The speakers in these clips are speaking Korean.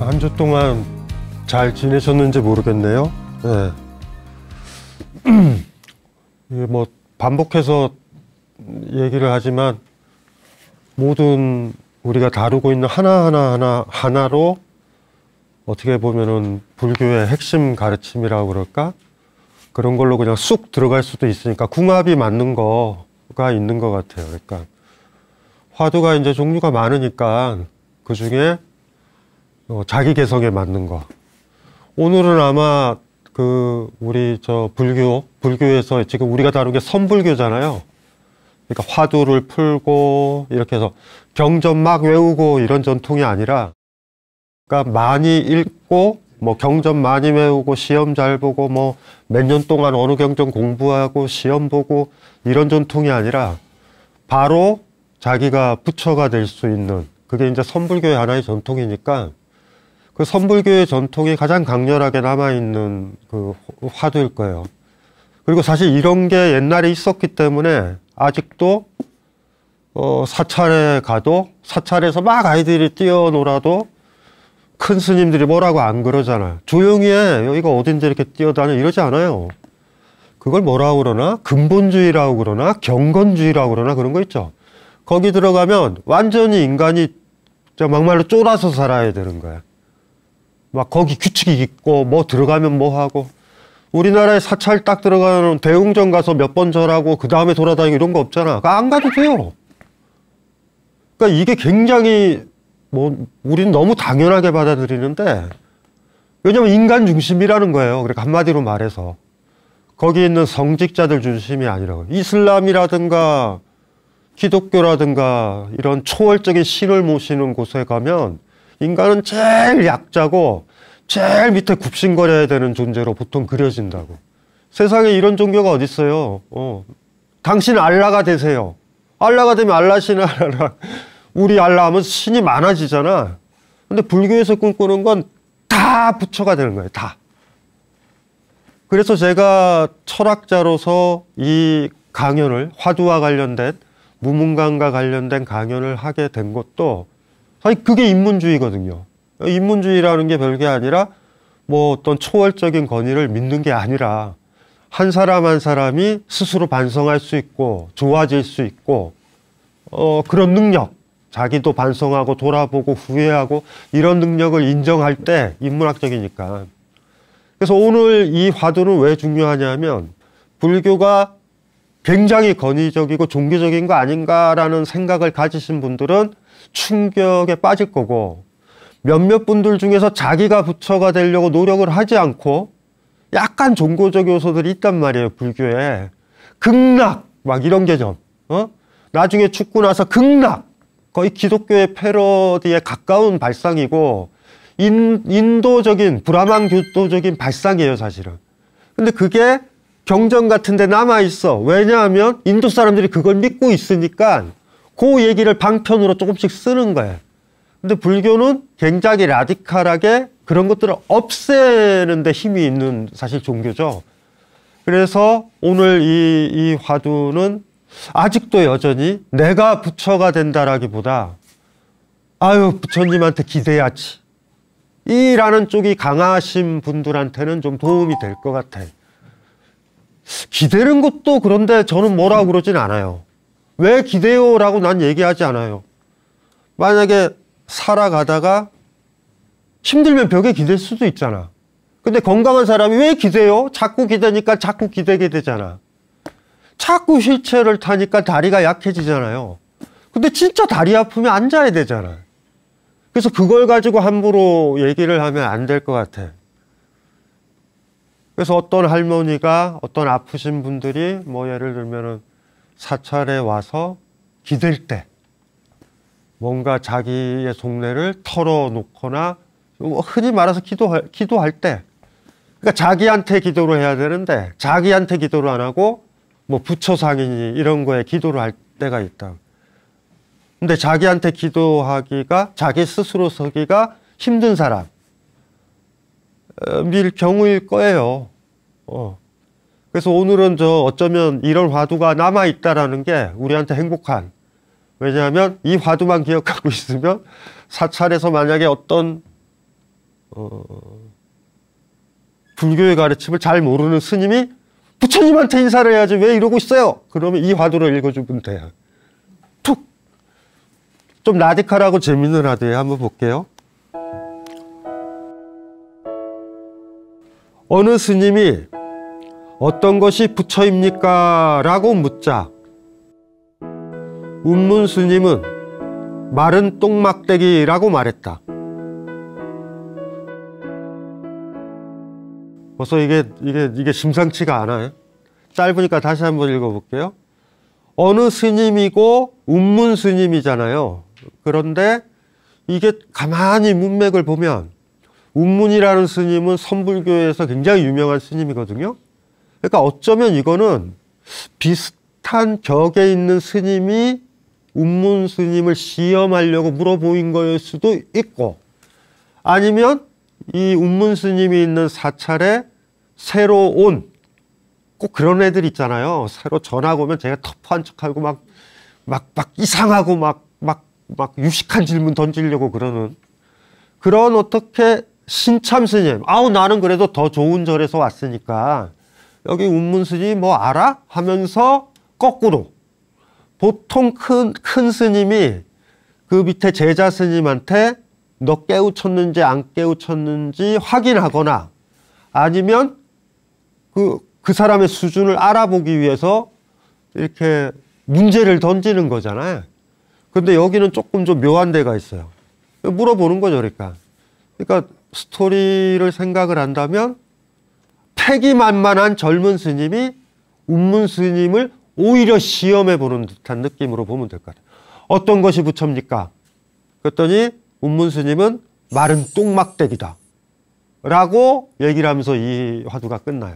한 주 동안 잘 지내셨는지 모르겠네요. 네. 이게 뭐 반복해서 얘기를 하지만 모든 우리가 다루고 있는 하나로 어떻게 보면은 불교의 핵심 가르침이라고 그럴까? 그런 걸로 그냥 쑥 들어갈 수도 있으니까 궁합이 맞는 거가 있는 것 같아요. 그러니까 화두가 이제 종류가 많으니까 그 중에 자기 개성에 맞는 거. 오늘은 아마 우리 불교에서 지금 우리가 다룬 게 선불교잖아요. 그러니까 화두를 풀고 이렇게 해서 경전 막 외우고 이런 전통이 아니라, 그러니까 많이 읽고 뭐 경전 많이 외우고 시험 잘 보고 뭐 몇 년 동안 어느 경전 공부하고 시험 보고 이런 전통이 아니라 바로 자기가 부처가 될 수 있는, 그게 이제 선불교의 하나의 전통이니까 그 선불교의 전통이 가장 강렬하게 남아있는 그 화두일 거예요. 그리고 사실 이런 게 옛날에 있었기 때문에 아직도 사찰에 가도, 사찰에서 막 아이들이 뛰어놀아도 큰 스님들이 뭐라고 안 그러잖아요. 조용히 해, 여기가 어딘데 이렇게 뛰어다녀, 이러지 않아요. 그걸 뭐라고 그러나? 근본주의라고 그러나? 경건주의라고 그러나? 그런 거 있죠. 거기 들어가면 완전히 인간이 막말로 쫄아서 살아야 되는 거야. 막 거기 규칙이 있고 뭐 들어가면 뭐 하고. 우리나라에 사찰 딱 들어가면 대웅전 가서 몇 번 절하고 그 다음에 돌아다니고 이런 거 없잖아. 안 가도 돼요. 그러니까 이게 굉장히 우리는 너무 당연하게 받아들이는데, 왜냐면 인간 중심이라는 거예요. 그러니까 한마디로 말해서 거기 있는 성직자들 중심이 아니라고. 이슬람이라든가 기독교라든가 이런 초월적인 신을 모시는 곳에 가면 인간은 제일 약자고 제일 밑에 굽신거려야 되는 존재로 보통 그려진다고. 세상에 이런 종교가 어디 있어요. 당신 알라가 되세요. 알라가 되면 알라 신 알라, 우리 알라 하면 신이 많아지잖아. 근데 불교에서 꿈꾸는 건 다 부처가 되는 거예요. 다. 그래서 제가 철학자로서 이 강연을, 화두와 관련된, 무문관과 관련된 강연을 하게 된 것도 사실 그게 인문주의거든요. 인문주의라는 게 별게 아니라 뭐 어떤 초월적인 권위를 믿는 게 아니라 한 사람 한 사람이 스스로 반성할 수 있고 좋아질 수 있고 그런 능력, 자기도 반성하고 돌아보고 후회하고 이런 능력을 인정할 때, 인문학적이니까. 그래서 오늘 이 화두는 왜 중요하냐면 불교가 굉장히 권위적이고 종교적인 거 아닌가라는 생각을 가지신 분들은 충격에 빠질 거고, 몇몇 분들 중에서 자기가 부처가 되려고 노력을 하지 않고 약간 종교적 요소들이 있단 말이에요. 불교에 극락 막 이런 개념, 나중에 죽고 나서 극락, 거의 기독교의 패러디에 가까운 발상이고 인도적인 브라만 교도적인 발상이에요 사실은. 근데 그게 경전 같은 데 남아있어. 왜냐하면 인도 사람들이 그걸 믿고 있으니까 그 얘기를 방편으로 조금씩 쓰는 거예요. 근데 불교는 굉장히 라디칼하게 그런 것들을 없애는 데 힘이 있는 사실 종교죠. 그래서 오늘 이 화두는 아직도 여전히 내가 부처가 된다라기보다 아유 부처님한테 기대야지 이라는 쪽이 강하신 분들한테는 좀 도움이 될 것 같아요. 기대는 것도 그런데 저는 뭐라고 그러진 않아요. 왜 기대요? 라고 난 얘기하지 않아요. 만약에 살아가다가 힘들면 벽에 기댈 수도 있잖아. 근데 건강한 사람이 왜 기대요? 자꾸 기대니까 자꾸 기대게 되잖아. 자꾸 휠체어를 타니까 다리가 약해지잖아요. 근데 진짜 다리 아프면 앉아야 되잖아. 그래서 그걸 가지고 함부로 얘기를 하면 안 될 것 같아. 그래서 어떤 할머니가, 어떤 아프신 분들이 뭐 예를 들면은 사찰에 와서 기댈 때 뭔가 자기의 속내를 털어놓거나 흔히 말해서 기도할 때, 그러니까 자기한테 기도를 해야 되는데 자기한테 기도를 안 하고 뭐 부처 상인이 이런 거에 기도를 할 때가 있다. 근데 자기한테 기도하기가, 자기 스스로 서기가 힘든 사람 밀 경우일 거예요. 그래서 오늘은 어쩌면 이런 화두가 남아있다라는 게 우리한테 행복한, 왜냐하면 이 화두만 기억하고 있으면 사찰에서 만약에 어떤 불교의 가르침을 잘 모르는 스님이 부처님한테 인사를 해야지 왜 이러고 있어요? 그러면 이 화두를 읽어주면 돼요. 툭! 좀 라디칼하고 재밌는 화두에 한번 볼게요. 어느 스님이 어떤 것이 부처입니까? 라고 묻자 운문 스님은 마른 똥막대기라고 말했다. 벌써 이게 심상치가 않아요. 짧으니까 다시 한번 읽어볼게요. 어느 스님이고 운문 스님이잖아요. 그런데 이게 가만히 문맥을 보면 운문이라는 스님은 선불교에서 굉장히 유명한 스님이거든요. 그러니까 어쩌면 이거는 비슷한 격에 있는 스님이 운문 스님을 시험하려고 물어보인 거일 수도 있고, 아니면 이 운문 스님이 있는 사찰에 새로 온 꼭 그런 애들 있잖아요. 새로 전학 오면 제가 터프한 척하고 막 이상하고 막 유식한 질문 던지려고 그러는 그런 어떻게 신참 스님, 아우 나는 그래도 더 좋은 절에서 왔으니까 여기 운문 스님이 뭐 알아? 하면서 거꾸로 보통 큰 스님이 그 밑에 제자 스님한테 너 깨우쳤는지 안 깨우쳤는지 확인하거나 아니면 그 사람의 수준을 알아보기 위해서 이렇게 문제를 던지는 거잖아요. 근데 여기는 조금 좀 묘한 데가 있어요. 물어보는 거죠, 그러니까 스토리를 생각을 한다면 패기만만한 젊은 스님이 운문 스님을 오히려 시험해 보는 듯한 느낌으로 보면 될 것 같아요. 어떤 것이 부처입니까? 그랬더니 운문 스님은 마른 똥막대기다 라고 얘기를 하면서 이 화두가 끝나요.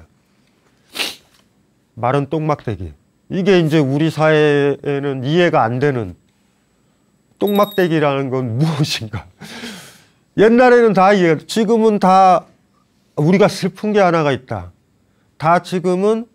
마른 똥막대기. 이게 이제 우리 사회에는 이해가 안 되는 똥막대기라는 건 무엇인가? 옛날에는 다 이해, 지금은 다 우리가 슬픈 게 하나가 있다. 다 지금은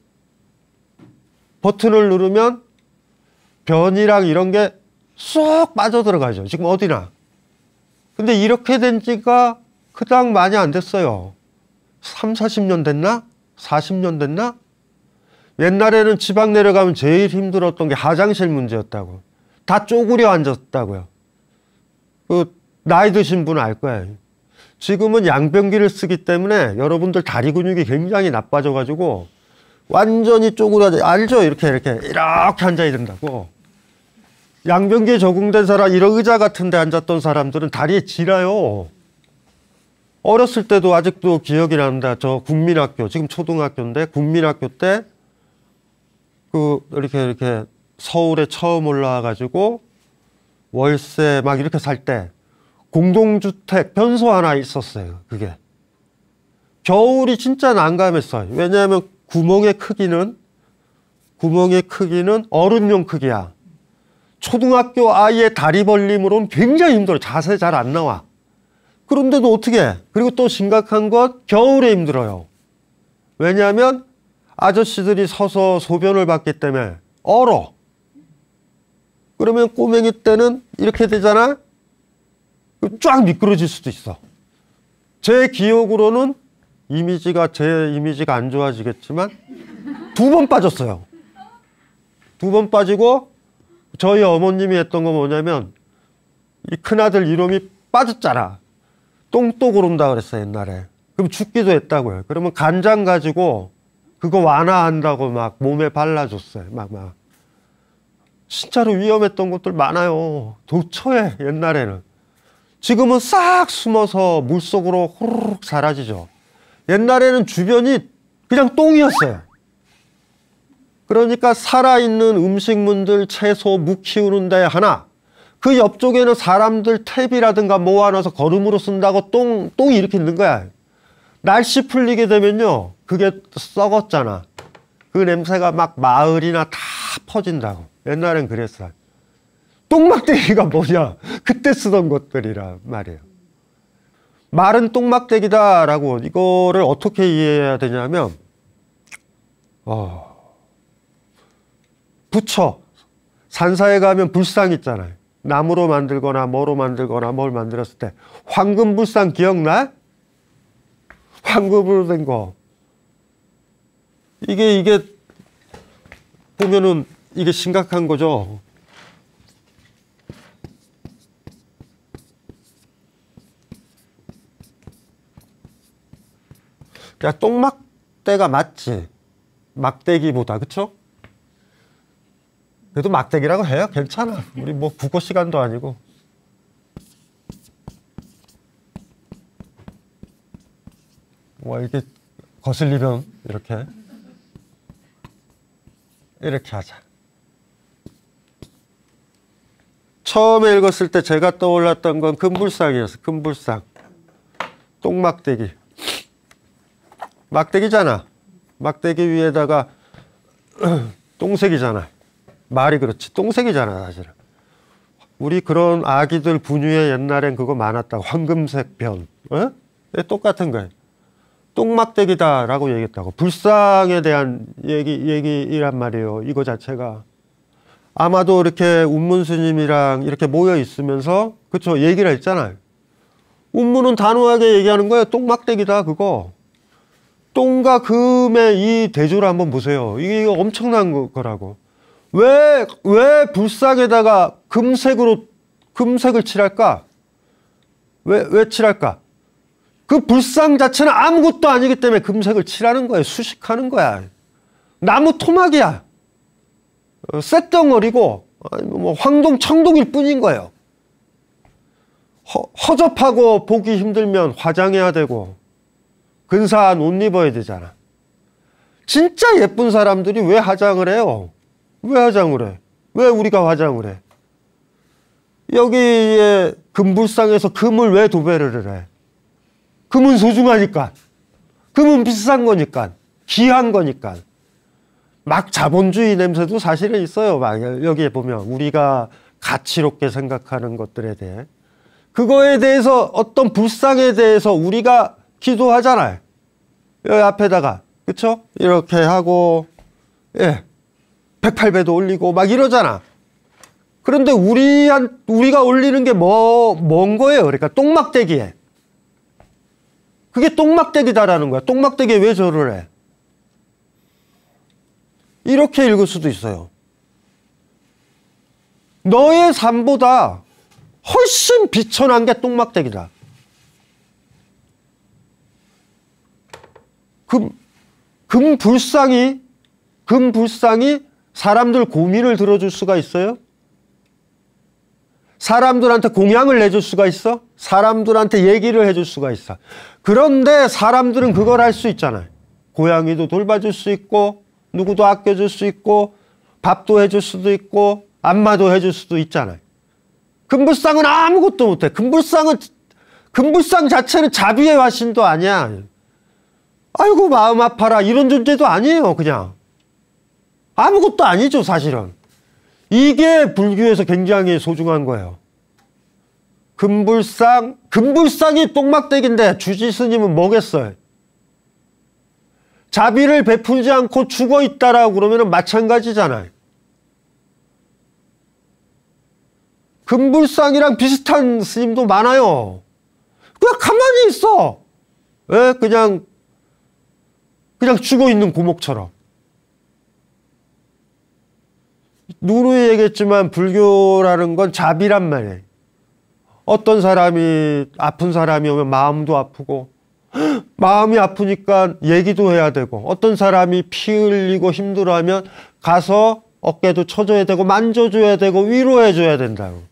버튼을 누르면 변이랑 이런 게 쏙 빠져들어가죠. 지금 어디나. 근데 이렇게 된 지가 그닥 많이 안 됐어요. 3, 40년 됐나? 40년 됐나? 옛날에는 지방 내려가면 제일 힘들었던 게 화장실 문제였다고. 다 쪼그려 앉았다고요. 나이 드신 분은 알 거예요. 지금은 양변기를 쓰기 때문에 여러분들 다리 근육이 굉장히 나빠져가지고 완전히 쪼그려 알죠? 이렇게 앉아야 된다고. 양변기에 적응된 사람, 이런 의자 같은 데 앉았던 사람들은 다리에 지라요. 어렸을 때도 아직도 기억이 납니다. 저 국민학교, 지금 초등학교인데 국민학교 때 이렇게 서울에 처음 올라와가지고 월세 막 이렇게 살 때 공동주택 변소 하나 있었어요. 그게 겨울이 진짜 난감했어요. 왜냐하면 구멍의 크기는 어른용 크기야. 초등학교 아이의 다리 벌림으로는 굉장히 힘들어. 자세 잘 안 나와. 그런데도 어떻게 해? 그리고 또 심각한 건 겨울에 힘들어요. 왜냐하면 아저씨들이 서서 소변을 받기 때문에 얼어. 그러면 꼬맹이 때는 이렇게 되잖아. 쫙 미끄러질 수도 있어. 제 기억으로는 제 이미지가 안 좋아지겠지만 2번 빠졌어요. 2번 빠지고 저희 어머님이 했던 거 뭐냐면 이 큰아들 이놈이 빠졌잖아. 똥또 고른다 그랬어요, 옛날에. 그럼 죽기도 했다고요. 그러면 간장 가지고 그거 완화한다고 막 몸에 발라줬어요. 막. 진짜로 위험했던 것들 많아요. 도처에 옛날에는. 지금은 싹 숨어서 물속으로 호로록 사라지죠. 옛날에는 주변이 그냥 똥이었어요. 그러니까 살아있는 음식물들, 채소, 묵 키우는 데 하나, 그 옆쪽에는 사람들 탭이라든가 모아놔서 거름으로 쓴다고 똥이 이렇게 있는 거야. 날씨 풀리게 되면요, 그게 썩었잖아. 그 냄새가 막 마을이나 다 퍼진다고. 옛날엔 그랬어요. 똥막대기가 뭐냐? 그때 쓰던 것들이란 말이에요. 마른 똥막대기다라고 이거를 어떻게 이해해야 되냐면 부처 산사에 가면 불상 있잖아요. 나무로 만들거나 뭐로 만들거나 뭘 만들었을 때 황금불상 기억나? 황금으로 된 거. 이게 보면은 이게 심각한 거죠. 야, 똥막대가 맞지? 막대기보다, 그쵸? 그래도 막대기라고 해요. 괜찮아. 우리 뭐 국어 시간도 아니고. 뭐 이렇게 거슬리면 이렇게 하자. 처음에 읽었을 때 제가 떠올랐던 건 금불상이었어. 금불상. 똥막대기. 막대기잖아. 막대기 위에다가 똥색이잖아. 말이 그렇지. 똥색이잖아, 사실은. 우리 그런 아기들 분유에 옛날엔 그거 많았다고. 황금색 변. 어? 똑같은 거예요. 똥막대기다라고 얘기했다고. 불상에 대한 얘기란 말이에요. 이거 자체가. 아마도 이렇게 운문 스님이랑 이렇게 모여 있으면서, 그쵸? 얘기를 했잖아요. 운문은 단호하게 얘기하는 거예요. 똥막대기다, 그거. 똥과 금의 이 대조를 한번 보세요. 이게 엄청난 거라고. 왜 불상에다가 금색을 칠할까? 왜 칠할까? 그 불상 자체는 아무것도 아니기 때문에 금색을 칠하는 거예요. 수식하는 거야. 나무 토막이야. 쇳덩어리고, 뭐 황동, 청동일 뿐인 거예요. 허접하고 보기 힘들면 화장해야 되고, 근사한 옷 입어야 되잖아. 진짜 예쁜 사람들이 왜 화장을 해요? 왜 화장을 해? 왜 우리가 화장을 해? 여기에 금불상에서 금을 왜 도배를 해? 금은 소중하니까. 금은 비싼 거니까. 귀한 거니까. 막 자본주의 냄새도 사실은 있어요. 막 여기에 보면 우리가 가치롭게 생각하는 것들에 대해. 그거에 대해서 어떤 불상에 대해서 우리가 기도하잖아요. 여기 앞에다가. 그쵸? 이렇게 하고, 예. 108배도 올리고 막 이러잖아. 그런데 우리가 올리는 게 뭔 거예요? 그러니까 똥막대기에. 그게 똥막대기다라는 거야. 똥막대기에 왜 절을 해? 이렇게 읽을 수도 있어요. 너의 삶보다 훨씬 비천한 게 똥막대기다. 금불상이 사람들 고민을 들어줄 수가 있어요? 사람들한테 공양을 내줄 수가 있어? 사람들한테 얘기를 해줄 수가 있어. 그런데 사람들은 그걸 할 수 있잖아요. 고양이도 돌봐줄 수 있고, 누구도 아껴줄 수 있고, 밥도 해줄 수도 있고, 안마도 해줄 수도 있잖아요. 금불상은 아무것도 못해. 금불상 자체는 자비의 화신도 아니야. 아이고 마음 아파라 이런 존재도 아니에요. 그냥 아무것도 아니죠. 사실은 이게 불교에서 굉장히 소중한 거예요. 금불상이 똥막대기인데 주지스님은 뭐겠어요? 자비를 베풀지 않고 죽어있다라고 그러면 마찬가지잖아요. 금불상이랑 비슷한 스님도 많아요. 그냥 가만히 있어. 왜? 그냥 죽어있는 고목처럼. 누누이 얘기했지만 불교라는 건 자비란 말이에요. 어떤 사람이 아픈 사람이 오면 마음도 아프고 마음이 아프니까 얘기도 해야 되고 어떤 사람이 피 흘리고 힘들어하면 가서 어깨도 쳐줘야 되고 만져줘야 되고 위로해줘야 된다고.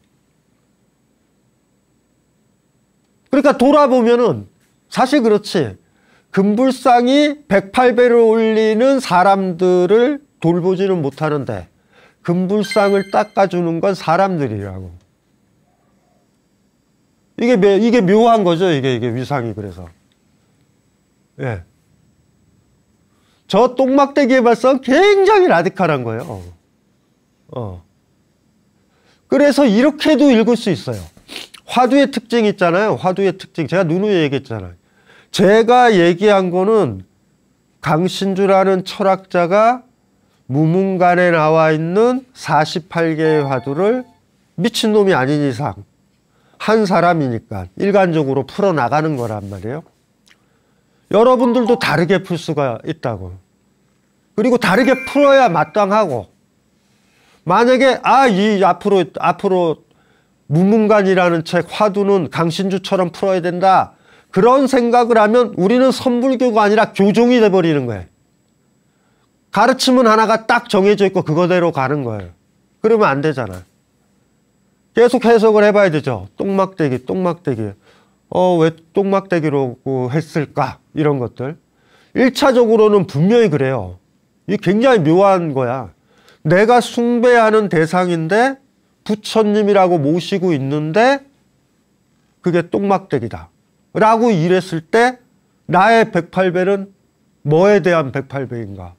그러니까 돌아보면은 사실 그렇지. 금불상이 108배를 올리는 사람들을 돌보지는 못하는데 금불상을 닦아주는 건 사람들이라고. 이게 묘한 거죠. 이게 위상이. 그래서 예. 저 똥막대기의 발상 굉장히 라디칼한 거예요. 그래서 이렇게도 읽을 수 있어요. 화두의 특징이 있잖아요. 화두의 특징. 제가 누누이 얘기했잖아요. 제가 얘기한 거는 강신주라는 철학자가 무문간에 나와 있는 48개의 화두를 미친놈이 아닌 이상 한 사람이니까 일관적으로 풀어나가는 거란 말이에요. 여러분들도 다르게 풀 수가 있다고. 그리고 다르게 풀어야 마땅하고, 만약에 이 앞으로 무문관이라는 책 화두는 강신주처럼 풀어야 된다, 그런 생각을 하면 우리는 선불교가 아니라 교종이 돼버리는 거예요. 가르침은 하나가 딱 정해져 있고 그거대로 가는 거예요. 그러면 안 되잖아. 계속 해석을 해봐야 되죠. 똥막대기. 왜 똥막대기로 했을까? 이런 것들. 1차적으로는 분명히 그래요. 이게 굉장히 묘한 거야. 내가 숭배하는 대상인데 부처님이라고 모시고 있는데 그게 똥막대기다 라고 이랬을 때 나의 108배는 뭐에 대한 108배인가?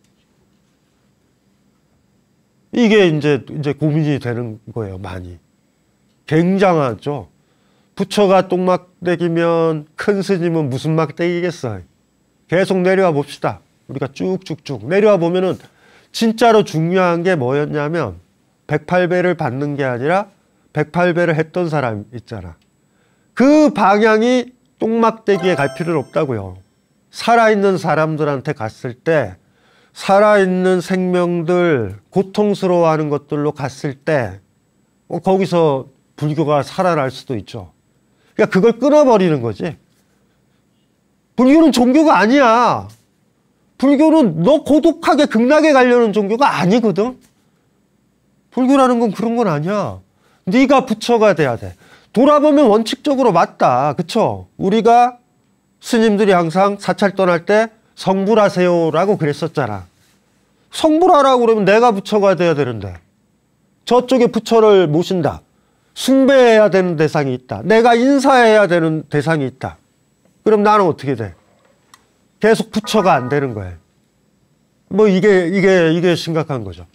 이게 이제 고민이 되는 거예요. 많이. 굉장하죠. 부처가 똥막대기면 큰 스님은 무슨 막대기겠어요. 계속 내려와 봅시다. 우리가 쭉쭉쭉 내려와 보면은 진짜로 중요한 게 뭐였냐면 108배를 받는 게 아니라 108배를 했던 사람 있잖아. 그 방향이 똥막대기에 갈 필요는 없다고요. 살아있는 사람들한테 갔을 때, 살아있는 생명들 고통스러워하는 것들로 갔을 때 거기서 불교가 살아날 수도 있죠. 그러니까 그걸 끊어버리는 거지. 불교는 종교가 아니야. 불교는 너 고독하게 극락에 가려는 종교가 아니거든. 불교라는 건 그런 건 아니야. 네가 부처가 돼야 돼. 돌아보면 원칙적으로 맞다. 그쵸? 우리가 스님들이 항상 사찰 떠날 때 성불하세요라고 그랬었잖아. 성불하라고 그러면 내가 부처가 돼야 되는데 저쪽에 부처를 모신다. 숭배해야 되는 대상이 있다. 내가 인사해야 되는 대상이 있다. 그럼 나는 어떻게 돼? 계속 부처가 안 되는 거예요. 뭐 이게 심각한 거죠.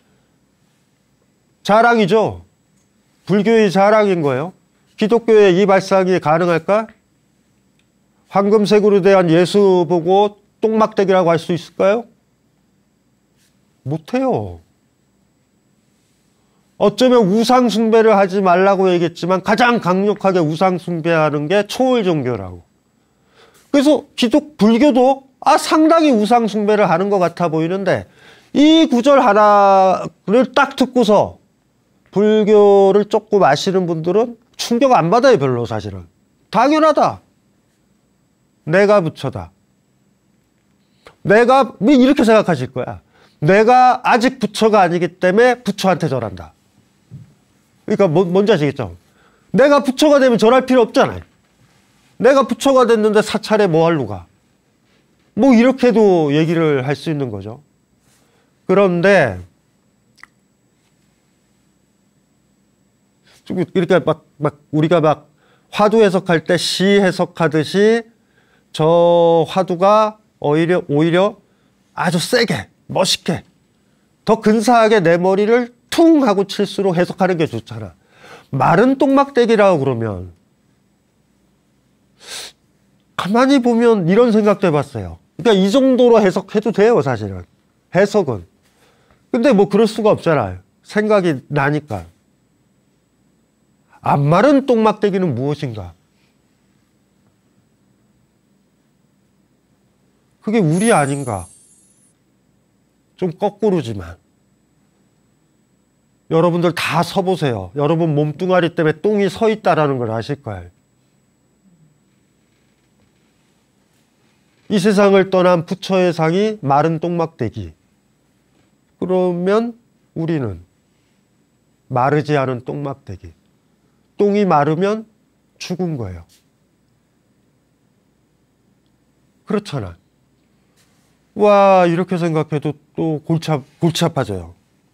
자랑이죠. 불교의 자랑인 거예요. 기독교의 이 발상이 가능할까? 황금색으로 대한 예수 보고 똥막대기라고 할 수 있을까요? 못해요. 어쩌면 우상숭배를 하지 말라고 얘기했지만 가장 강력하게 우상숭배하는 게 초월종교라고. 그래서 불교도 상당히 우상숭배를 하는 것 같아 보이는데 이 구절 하나를 딱 듣고서 불교를 조금 아시는 분들은 충격 안 받아요. 별로 사실은. 당연하다. 내가 부처다. 내가 이렇게 생각하실 거야. 내가 아직 부처가 아니기 때문에 부처한테 절한다. 그러니까 뭔지 아시겠죠? 내가 부처가 되면 절할 필요 없잖아요. 내가 부처가 됐는데 사찰에 뭐 하러 가? 뭐 이렇게도 얘기를 할 수 있는 거죠. 그런데 이렇게 우리가 화두 해석할 때 시 해석하듯이 저 화두가 오히려 아주 세게 멋있게 더 근사하게 내 머리를 퉁 하고 칠수록 해석하는 게 좋잖아. 마른 똥막대기라고 그러면 가만히 보면 이런 생각도 해봤어요. 그러니까 이 정도로 해석해도 돼요. 사실은 해석은. 근데 뭐 그럴 수가 없잖아요. 생각이 나니까. 안 마른 똥막대기는 무엇인가? 그게 우리 아닌가? 좀 거꾸로지만. 여러분들 다 서보세요. 여러분 몸뚱아리 때문에 똥이 서 있다는 걸 아실 거예요. 이 세상을 떠난 부처의 상이 마른 똥막대기. 그러면 우리는 마르지 않은 똥막대기. 똥이 마르면 죽은 거예요. 그렇잖아. 와, 이렇게 생각해도 또 골치 아파져요.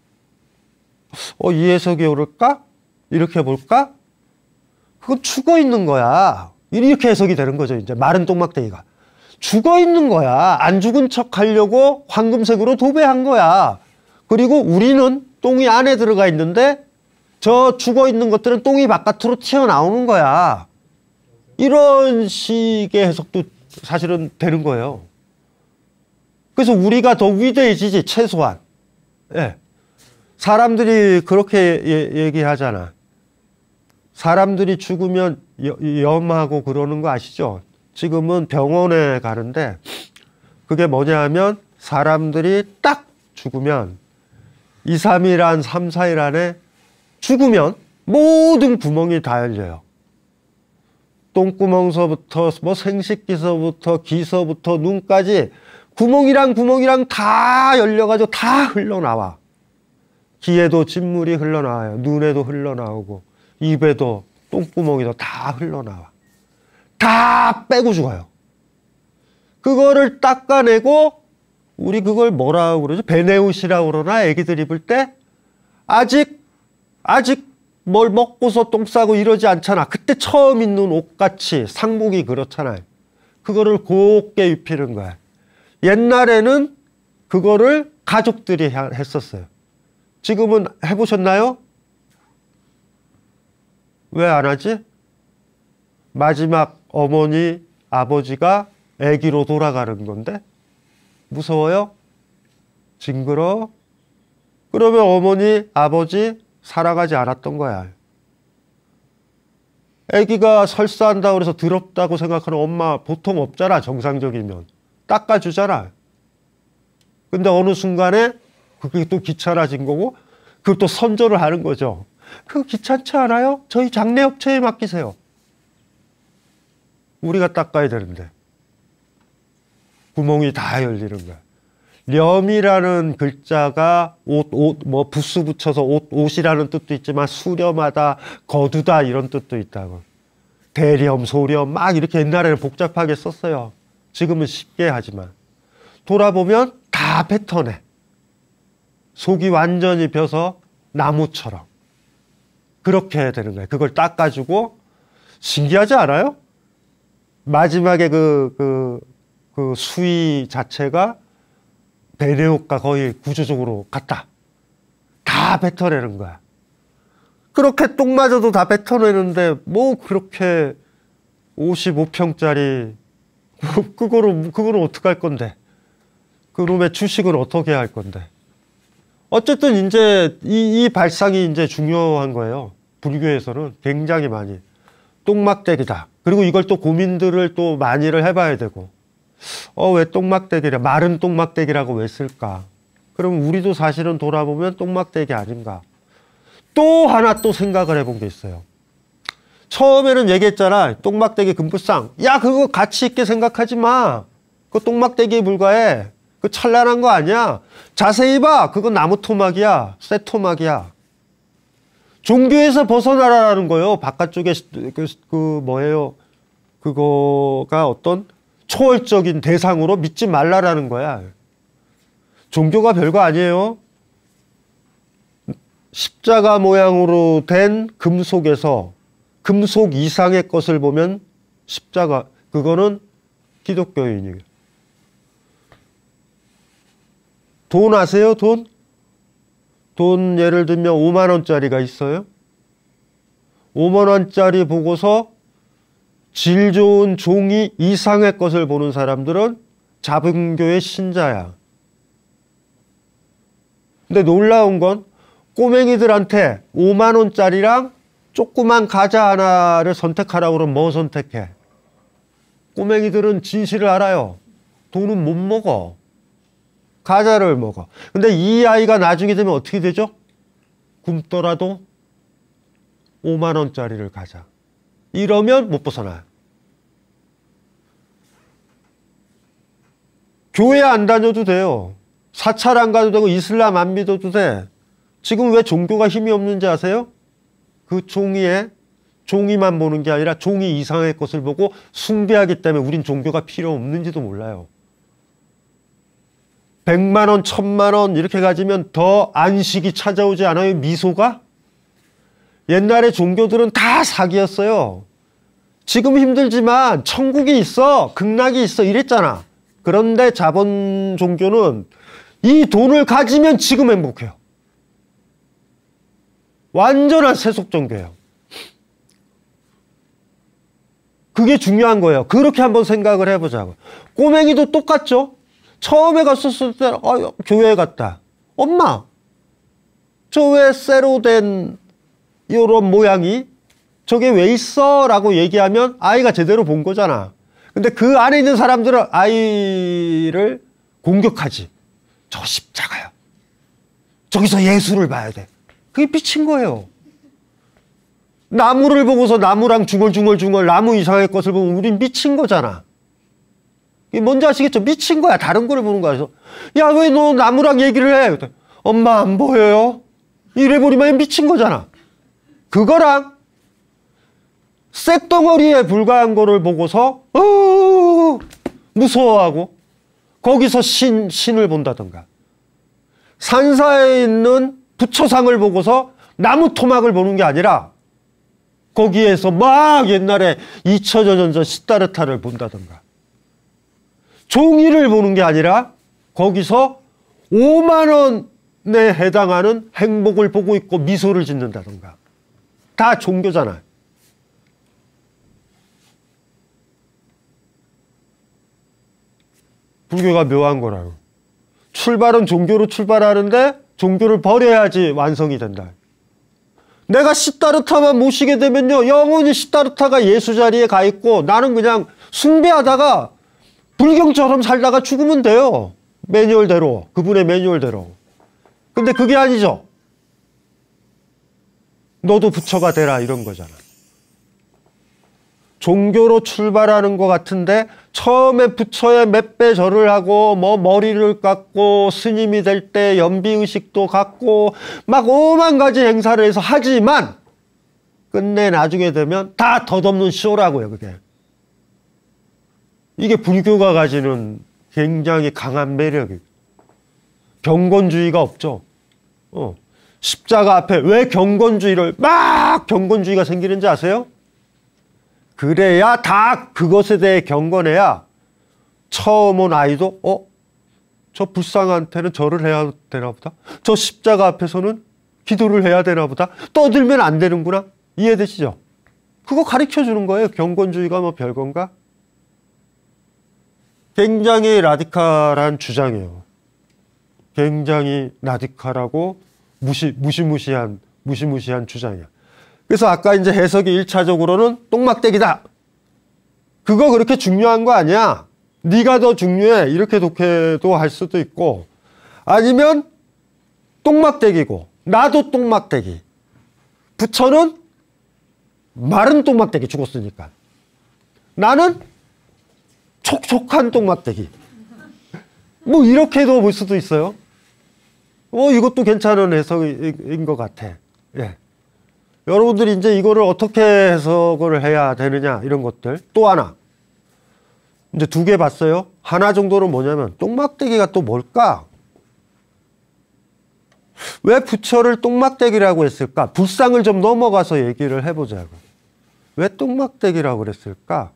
이 해석이 옳을까? 이렇게 볼까? 그건 죽어 있는 거야. 이렇게 해석이 되는 거죠. 이제 마른 똥막대기가. 죽어 있는 거야. 안 죽은 척 하려고 황금색으로 도배한 거야. 그리고 우리는 똥이 안에 들어가 있는데 저 죽어 있는 것들은 똥이 바깥으로 튀어나오는 거야. 이런 식의 해석도 사실은 되는 거예요. 그래서 우리가 더 위대해지지, 최소한. 예. 사람들이 그렇게 얘기하잖아. 사람들이 죽으면 염하고 그러는 거 아시죠? 지금은 병원에 가는데 그게 뭐냐 하면 사람들이 딱 죽으면 2, 3일 안, 3, 4일 안에 죽으면 모든 구멍이 다 열려요. 똥구멍서부터 뭐 생식기서부터 기서부터 눈까지 구멍이랑 다 열려가지고 다 흘러나와. 귀에도 진물이 흘러나와요. 눈에도 흘러나오고 입에도 똥구멍이도 다 흘러나와. 다 빼고 죽어요. 그거를 닦아내고 우리 그걸 뭐라고 그러죠? 베네우시라고 그러나? 애기들 입을 때 아직 뭘 먹고서 똥 싸고 이러지 않잖아. 그때 처음 입는 옷같이 상복이 그렇잖아요. 그거를 곱게 입히는 거야. 옛날에는 그거를 가족들이 했었어요. 지금은 해보셨나요? 왜 안 하지? 마지막 어머니, 아버지가 아기로 돌아가는 건데 무서워요? 징그러워? 그러면 어머니, 아버지 살아가지 않았던 거야. 아기가 설사한다고 그래서 더럽다고 생각하는 엄마 보통 없잖아. 정상적이면. 닦아주잖아. 근데 어느 순간에 그게 또 귀찮아진 거고 그걸 또 선전을 하는 거죠. 그거 귀찮지 않아요? 저희 장례업체에 맡기세요. 우리가 닦아야 되는데. 구멍이 다 열리는 거야. 렴이라는 글자가 뭐 부수 붙여서 옷이라는 뜻도 있지만 수렴하다, 거두다 이런 뜻도 있다고. 대렴, 소렴 막 이렇게 옛날에는 복잡하게 썼어요. 지금은 쉽게 하지만. 돌아보면 다 뱉어내. 속이 완전히 벼서 나무처럼. 그렇게 되는 거예요. 그걸 닦아주고 신기하지 않아요? 마지막에 그 수위 자체가 베네옥과 거의 구조적으로 같다. 다 뱉어내는 거야. 그렇게 똥마저도 다 뱉어내는데 뭐 그렇게 55평짜리 그거는 어떻게 할 건데? 그놈의 주식을 어떻게 할 건데? 어쨌든 이제 이 발상이 이제 중요한 거예요. 불교에서는 굉장히 많이. 똥막대기다. 그리고 이걸 또 고민들을 또 많이를 해봐야 되고. 왜 똥막대기래? 마른 똥막대기라고 왜 쓸까? 그럼 우리도 사실은 돌아보면 똥막대기 아닌가? 또 하나 또 생각을 해본 게 있어요. 처음에는 얘기했잖아. 똥막대기 금부상. 야, 그거 가치 있게 생각하지 마. 그거 똥막대기에 불과해. 그 찬란한 거 아니야. 자세히 봐. 그건 나무 토막이야. 쇠 토막이야. 종교에서 벗어나라는 거예요. 바깥쪽에 뭐예요? 그거가 어떤 초월적인 대상으로 믿지 말라라는 거야. 종교가 별거 아니에요. 십자가 모양으로 된 금속에서 금속 이상의 것을 보면 십자가, 그거는 기독교인이에요. 돈 아세요? 돈? 돈 예를 들면 5만 원짜리가 있어요. 5만 원짜리 보고서 질 좋은 종이 이상의 것을 보는 사람들은 자본교의 신자야. 근데 놀라운 건 꼬맹이들한테 5만 원짜리랑 조그만 과자 하나를 선택하라고 그러면 뭐 선택해? 꼬맹이들은 진실을 알아요. 돈은 못 먹어. 과자를 먹어. 근데 이 아이가 나중에 되면 어떻게 되죠? 굶더라도 5만 원짜리를 가자. 이러면 못 벗어나요. 교회 안 다녀도 돼요. 사찰 안 가도 되고 이슬람 안 믿어도 돼. 지금 왜 종교가 힘이 없는지 아세요? 그 종이만 보는 게 아니라 종이 이상의 것을 보고 숭배하기 때문에 우린 종교가 필요 없는지도 몰라요. 100만 원, 1000만 원 이렇게 가지면 더 안식이 찾아오지 않아요? 미소가? 옛날에 종교들은 다 사기였어요. 지금 힘들지만 천국이 있어, 극락이 있어 이랬잖아. 그런데 자본 종교는 이 돈을 가지면 지금 행복해요. 완전한 세속 종교예요. 그게 중요한 거예요. 그렇게 한번 생각을 해보자고. 꼬맹이도 똑같죠? 처음에 갔었을 때 교회에 갔다. 엄마, 저 왜 쇠로 된 이런 모양이 저게 왜 있어? 라고 얘기하면 아이가 제대로 본 거잖아. 근데 그 안에 있는 사람들은 아이를 공격하지. 저 십자가야. 저기서 예수를 봐야 돼. 그게 미친 거예요. 나무를 보고서 나무랑 중얼중얼 나무 이상의 것을 보면 우린 미친 거잖아. 이게 뭔지 아시겠죠? 미친 거야. 다른 거를 보는 거야. 그래서 야, 왜 너 나무랑 얘기를 해? 그랬더니, 엄마 안 보여요? 이래버리면 미친 거잖아. 그거랑 쇳덩어리에 불과한 거를 보고서 무서워하고 거기서 신을 본다던가, 산사에 있는 부처상을 보고서 나무 토막을 보는 게 아니라 거기에서 막 옛날에 2000여 년 전 시다르타를 본다던가, 종이를 보는 게 아니라 거기서 5만 원에 해당하는 행복을 보고 있고 미소를 짓는다던가. 다 종교잖아요. 불교가 묘한 거라고. 출발은 종교로 출발하는데 종교를 버려야지 완성이 된다. 내가 시다르타만 모시게 되면요, 영원히 시다르타가 예수 자리에 가 있고 나는 그냥 숭배하다가 불경처럼 살다가 죽으면 돼요. 매뉴얼대로, 그분의 매뉴얼대로. 근데 그게 아니죠. 너도 부처가 되라 이런 거잖아. 종교로 출발하는 것 같은데 처음에 부처에 몇 배 절을 하고 뭐 머리를 깎고 스님이 될 때 연비의식도 갖고 막 오만 가지 행사를 해서 하지만 끝내 나중에 되면 다 덧없는 쇼라고요. 그게. 이게 불교가 가지는 굉장히 강한 매력이에요. 경건주의가 없죠. 십자가 앞에 왜 경건주의를 막 경건주의가 생기는지 아세요? 그래야 다 그것에 대해 경건해야 처음 온 아이도 저 불상한테는 절을 해야 되나 보다. 저 십자가 앞에서는 기도를 해야 되나 보다. 떠들면 안 되는구나. 이해되시죠? 그거 가르쳐주는 거예요. 경건주의가 뭐 별건가? 굉장히 라디칼한 주장이에요. 굉장히 라디칼하고 무시무시한 주장이야. 그래서 아까 이제 해석이 1차적으로는 똥막대기다. 그거 그렇게 중요한 거 아니야. 네가 더 중요해. 이렇게 독해도 할 수도 있고, 아니면 똥막대기고 나도 똥막대기. 부처는 마른 똥막대기 죽었으니까. 나는 촉촉한 똥막대기. 뭐 이렇게도 볼 수도 있어요. 이것도 괜찮은 해석인 것 같아. 예. 여러분들이 이제 이거를 어떻게 해석을 해야 되느냐, 이런 것들. 또 하나. 이제 2개 봤어요. 하나 정도는 뭐냐면, 똥막대기가 또 뭘까? 왜 부처를 똥막대기라고 했을까? 불상을 좀 넘어가서 얘기를 해보자고. 왜 똥막대기라고 그랬을까?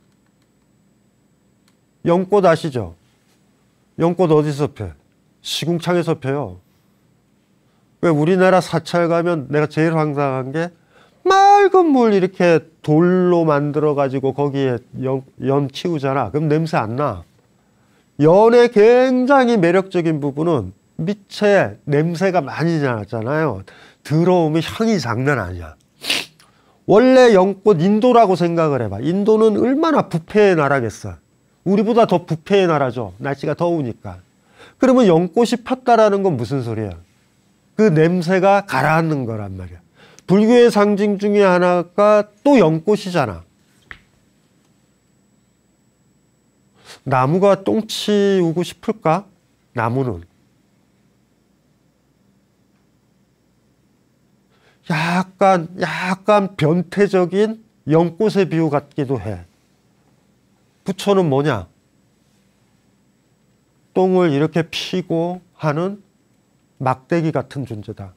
연꽃 아시죠? 연꽃 어디서 펴? 시궁창에서 펴요. 왜 우리나라 사찰 가면 내가 제일 황당한 게 맑은 물 이렇게 돌로 만들어가지고 거기에 연 키우잖아. 그럼 냄새 안 나. 연의 굉장히 매력적인 부분은 밑에 냄새가 많이 나잖아요. 들어오면 향이 장난 아니야. 원래 연꽃 인도라고 생각을 해봐. 인도는 얼마나 부패의 나라겠어. 우리보다 더 부패의 나라죠. 날씨가 더우니까. 그러면 연꽃이 폈다라는 건 무슨 소리야? 그 냄새가 가라앉는 거란 말이야. 불교의 상징 중에 하나가 또 연꽃이잖아. 나무가 똥 치우고 싶을까? 나무는. 약간 변태적인 연꽃의 비유 같기도 해. 부처는 뭐냐? 똥을 이렇게 피고 하는 막대기 같은 존재다.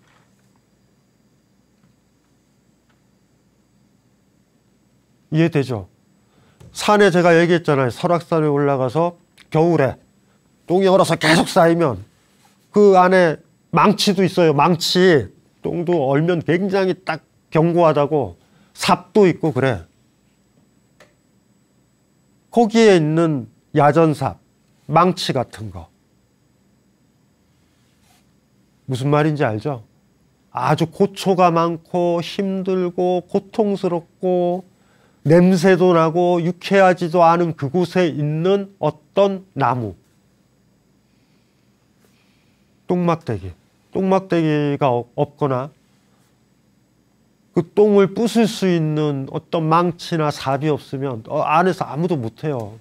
이해되죠? 산에 제가 얘기했잖아요. 설악산에 올라가서 겨울에 똥이 얼어서 계속 쌓이면 그 안에 망치도 있어요. 망치. 똥도 얼면 굉장히 딱 견고하다고. 삽도 있고 그래. 거기에 있는 야전삽, 망치 같은 거. 무슨 말인지 알죠? 아주 고초가 많고 힘들고 고통스럽고 냄새도 나고 유쾌하지도 않은 그곳에 있는 어떤 나무. 똥막대기. 똥막대기가 없거나 그 똥을 부술 수 있는 어떤 망치나 삽이 없으면 안에서 아무도 못해요.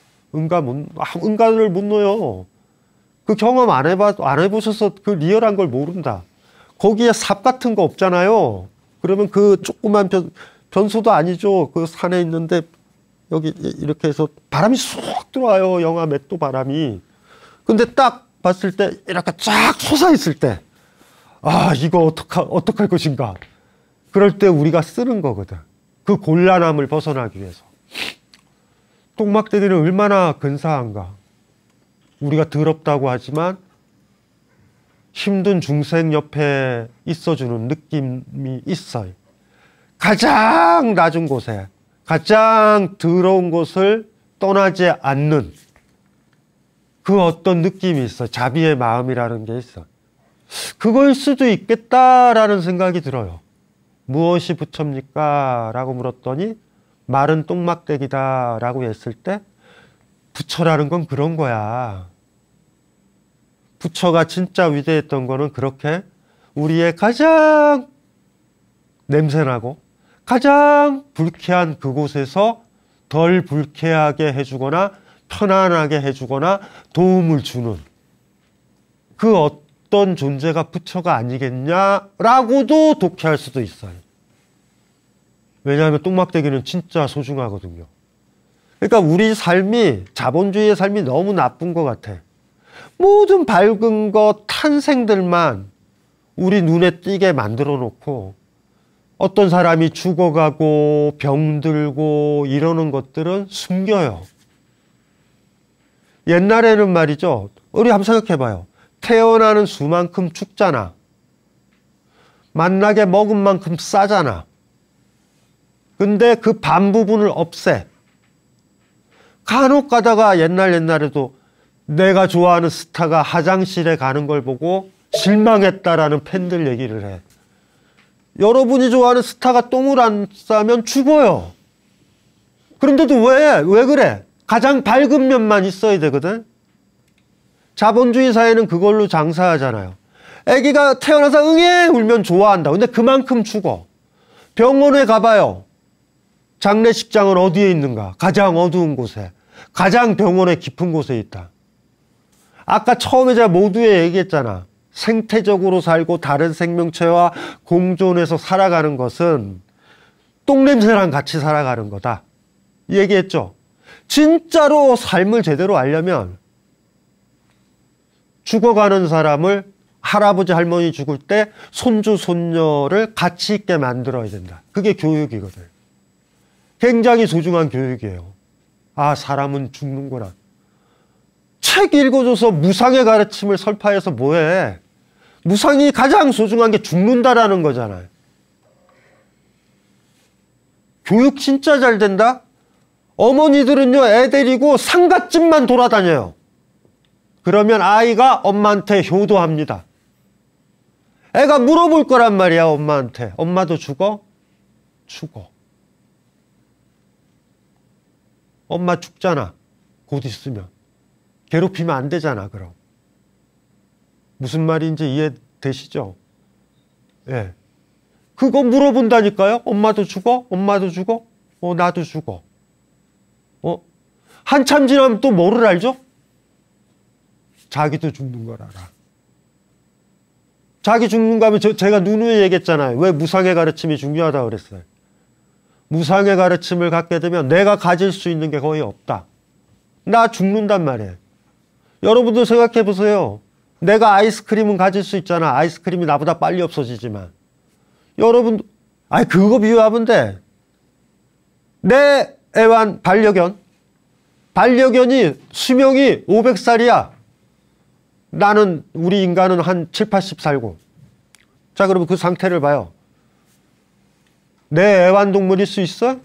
응가를 못 넣어요. 그 경험 안 해보셔서 그 리얼한 걸 모른다. 거기에 삽 같은 거 없잖아요. 그러면 그 조그만 변소도 아니죠. 그 산에 있는데 여기 이렇게 해서 바람이 쑥 들어와요. 영하 몇 도 바람이. 근데 딱 봤을 때 이렇게 쫙 솟아있을 때 이거 어떡할 것인가. 그럴 때 우리가 쓰는 거거든. 그 곤란함을 벗어나기 위해서. 똥막대기는 얼마나 근사한가. 우리가 더럽다고 하지만 힘든 중생 옆에 있어주는 느낌이 있어요. 가장 낮은 곳에, 가장 더러운 곳을 떠나지 않는 그 어떤 느낌이 있어. 자비의 마음이라는 게 있어. 그거일 수도 있겠다라는 생각이 들어요. 무엇이 부처입니까? 라고 물었더니 마른 똥막대기다 라고 했을 때 부처라는 건 그런 거야. 부처가 진짜 위대했던 거는 그렇게 우리의 가장 냄새나고 가장 불쾌한 그곳에서 덜 불쾌하게 해주거나 편안하게 해주거나 도움을 주는 그 어떤 존재가 부처가 아니겠냐라고도 독해할 수도 있어요. 왜냐하면 똥막대기는 진짜 소중하거든요. 그러니까 우리 삶이, 자본주의의 삶이 너무 나쁜 것 같아. 모든 밝은 것, 탄생들만 우리 눈에 띄게 만들어 놓고 어떤 사람이 죽어가고 병들고 이러는 것들은 숨겨요. 옛날에는 말이죠. 우리 한번 생각해봐요. 태어나는 수만큼 죽잖아. 만나게 먹은 만큼 싸잖아. 근데 그 반 부분을 없애. 간혹 가다가 옛날에도 내가 좋아하는 스타가 화장실에 가는 걸 보고 실망했다라는 팬들 얘기를 해. 여러분이 좋아하는 스타가 똥을 안 싸면 죽어요. 그런데도 왜 그래? 가장 밝은 면만 있어야 되거든. 자본주의 사회는 그걸로 장사하잖아요. 아기가 태어나서 응애 울면 좋아한다. 근데 그만큼 죽어. 병원에 가봐요. 장례식장은 어디에 있는가? 가장 어두운 곳에. 가장 병원의 깊은 곳에 있다. 아까 처음에 제가 모두에 얘기했잖아. 생태적으로 살고 다른 생명체와 공존해서 살아가는 것은 똥냄새랑 같이 살아가는 거다. 얘기했죠. 진짜로 삶을 제대로 알려면 죽어가는 사람을 할아버지 할머니 죽을 때 손주 손녀를 같이 있게 만들어야 된다. 그게 교육이거든. 굉장히 소중한 교육이에요. 사람은 죽는구나. 책 읽어줘서 무상의 가르침을 설파해서 뭐해. 무상이 가장 소중한 게 죽는다라는 거잖아요. 교육 진짜 잘 된다? 어머니들은요, 애 데리고 상갓집만 돌아다녀요. 그러면 아이가 엄마한테 효도합니다. 애가 물어볼 거란 말이야, 엄마한테. 엄마도 죽어? 죽어. 엄마 죽잖아. 곧 있으면. 괴롭히면 안 되잖아, 그럼. 무슨 말인지 이해되시죠? 예. 그거 물어본다니까요? 엄마도 죽어? 엄마도 죽어? 나도 죽어. 한참 지나면 또 뭐를 알죠? 자기도 죽는 걸 알아. 자기 죽는 거 하면 제가 누누이 얘기했잖아요. 왜 무상의 가르침이 중요하다고 그랬어요. 무상의 가르침을 갖게 되면 내가 가질 수 있는 게 거의 없다. 나 죽는단 말이에요. 여러분도 생각해 보세요. 내가 아이스크림은 가질 수 있잖아. 아이스크림이 나보다 빨리 없어지지만. 여러분, 그거 비유하면 돼. 내 애완 반려견이 수명이 500살이야. 우리 인간은 한 7, 80 살고. 자, 그러면 그 상태를 봐요. 내 애완동물일 수 있어?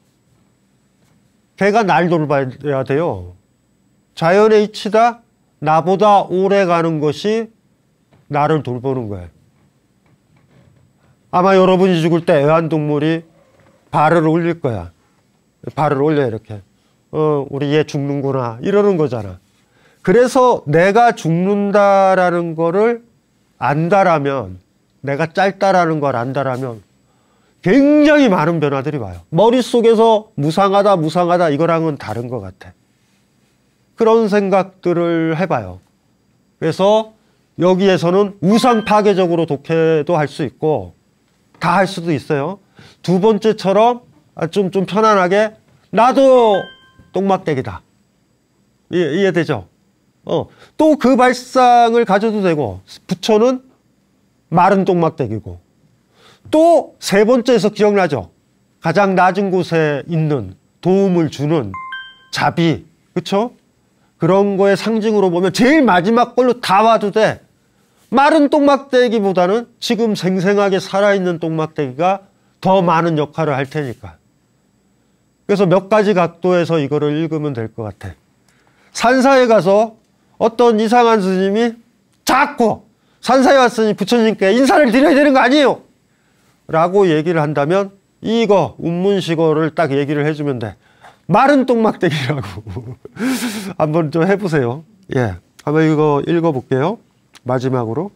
걔가 날 돌봐야 돼요. 자연의 이치다. 나보다 오래 가는 것이 나를 돌보는 거예요. 아마 여러분이 죽을 때 애완동물이 발을 올릴 거야. 발을 올려 이렇게. 우리 얘 죽는구나 이러는 거잖아. 그래서 내가 죽는다라는 거를 안다라면, 내가 짧다라는 걸 안다라면 굉장히 많은 변화들이 와요. 머릿속에서 무상하다 이거랑은 다른 것 같아. 그런 생각들을 해봐요. 그래서 여기에서는 우상 파괴적으로 독해도 할 수 있고 다 할 수도 있어요. 두 번째처럼 좀 편안하게 나도 똥막대기다. 이해되죠? 또 그 발상을 가져도 되고, 부처는 마른 똥막대기고, 또 세 번째에서 기억나죠? 가장 낮은 곳에 있는 도움을 주는 자비, 그쵸? 그런 거의 상징으로 보면 제일 마지막 걸로 다 와도 돼. 마른 똥막대기보다는 지금 생생하게 살아있는 똥막대기가 더 많은 역할을 할 테니까. 그래서 몇 가지 각도에서 이거를 읽으면 될 것 같아. 산사에 가서 어떤 이상한 스님이 자꾸 산사에 왔으니 부처님께 인사를 드려야 되는 거 아니에요? 라고 얘기를 한다면 이거 운문식어를 딱 얘기를 해주면 돼. 마른 똥막대기라고. 한번 좀 해보세요. 예, 한번 이거 읽어볼게요. 마지막으로.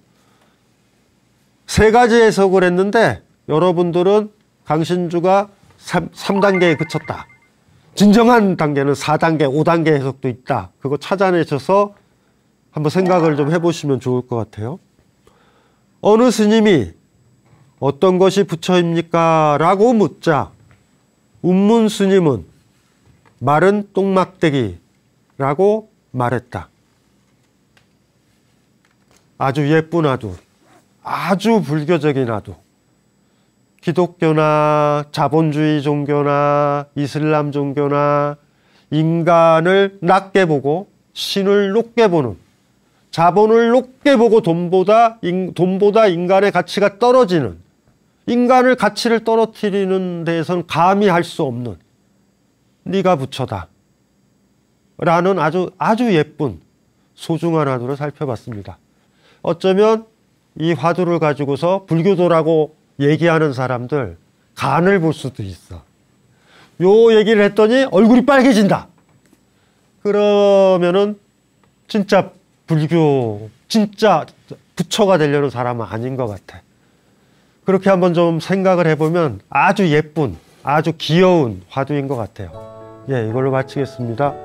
세 가지 해석을 했는데 여러분들은 강신주가 3단계에 그쳤다. 진정한 단계는 4단계, 5단계 해석도 있다. 그거 찾아내셔서 한번 생각을 좀 해보시면 좋을 것 같아요. 어느 스님이 어떤 것이 부처입니까? 라고 묻자 운문 스님은 마른 똥막대기라고 말했다. 아주 예쁜 아두, 아주 불교적인 아두. 기독교나 자본주의 종교나 이슬람 종교나 인간을 낮게 보고 신을 높게 보는, 자본을 높게 보고 돈보다 인간의 가치가 떨어지는, 인간을 가치를 떨어뜨리는 데에선 감히 할 수 없는 네가 부처다 라는 아주 예쁜 소중한 화두를 살펴봤습니다. 어쩌면 이 화두를 가지고서 불교도라고 얘기하는 사람들 간을 볼 수도 있어. 요 얘기를 했더니 얼굴이 빨개진다. 그러면은 진짜 불교, 진짜 부처가 되려는 사람은 아닌 것 같아. 그렇게 한번 좀 생각을 해보면 아주 예쁜, 아주 귀여운 화두인 것 같아요. 예, 이걸로 마치겠습니다.